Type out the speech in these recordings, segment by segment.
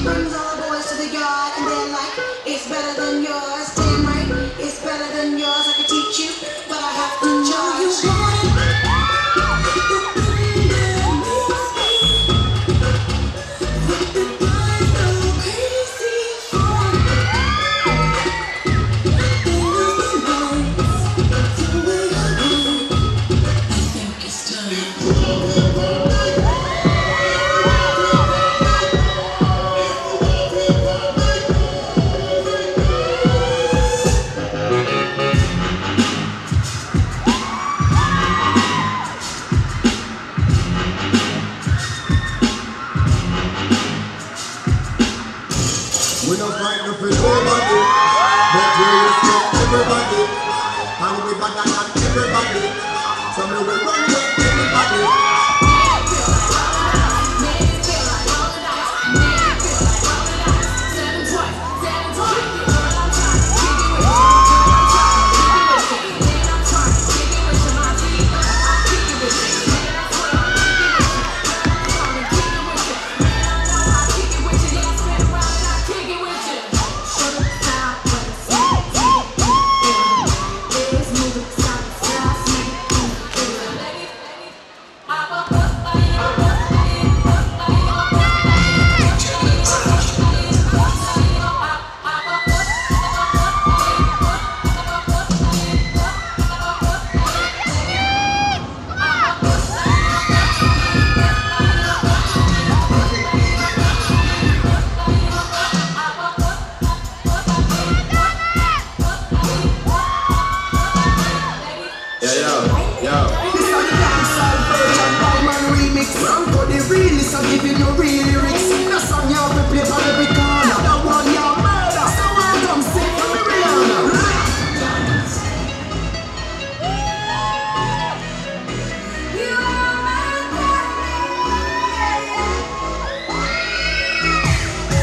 brings all the boys to the yard, and they're like, it's better than yours. Damn right, it's better than yours. I can teach you, but I have to charge. You want it? We don't fight no for nobody, but we respect everybody. And we better than everybody, so we will run with everybody. So if you know real lyrics, the song you have to play for every corner. That one you murder, so I come sing for me Rihanna.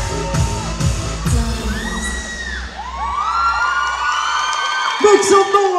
Make some noise.